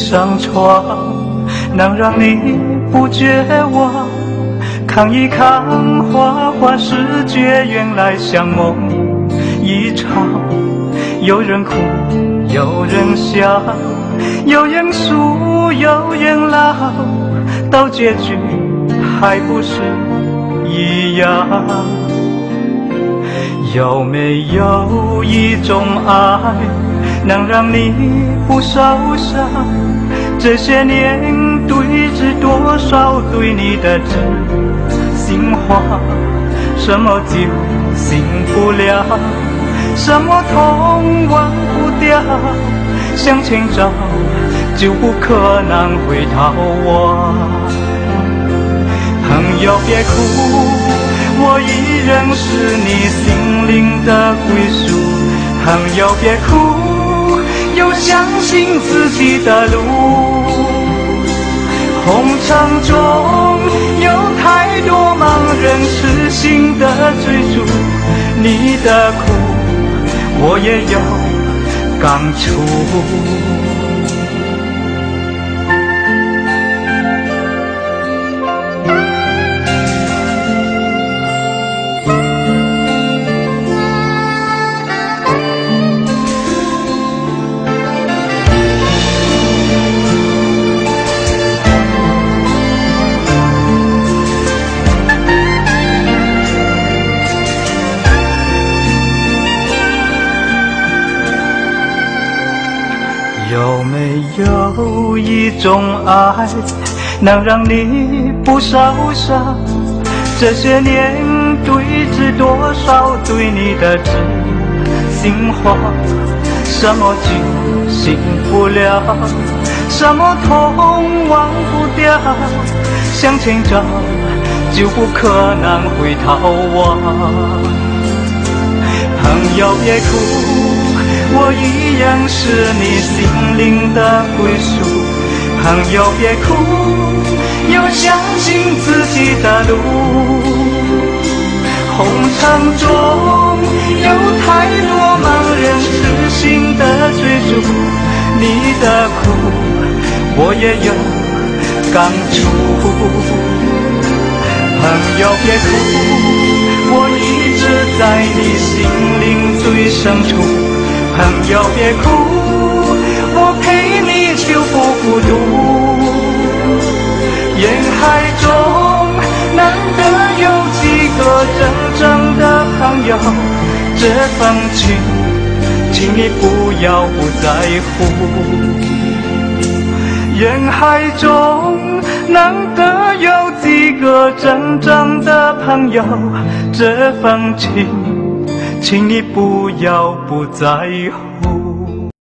上床，能让你不绝望。看一看花花世界，原来像梦一场。有人哭，有人笑，有人输，有人老，到结局还不是一样。有没有一种爱，能让你不受伤？这些年对峙多少对你的真心话，什么酒醒不了，什么痛忘不掉，向前走就不可能回头望。朋友别哭，我依然是你心灵的归宿。朋友别哭，要相信自己的路。红尘中有太多盲人痴心的追逐，你的苦我也有感触。有没有一种爱，能让你不受伤？这些年对峙多少对你的真心话，什么酒醒不了，什么痛忘不掉，向前走就不可能回头望。朋友别哭，我依然是你心灵的归宿。朋友别哭，要相信自己的路。红尘中有太多盲人痴心的追逐，你的苦我也有感触。朋友别哭，我一直在你心灵最深处。朋友别哭，我陪你就不孤独。人海中难得有几个真正的朋友，这份情请你不要不在乎。人海中难得有几个真正的朋友，这份情请你不要不在乎。